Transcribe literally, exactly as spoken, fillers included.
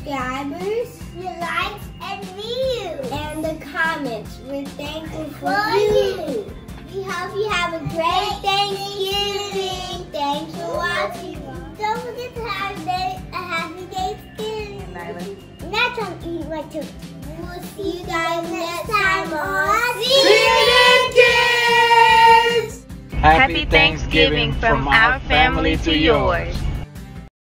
subscribers, your likes and views, and the comments. We're thankful for, for you. you. We hope you have a great Thanksgiving. Thanks for watching. Don't forget to have a happy Thanksgiving. And that's on Eat Right Too. We'll see you guys next time on C and N Kids. Happy Thanksgiving from our family to yours.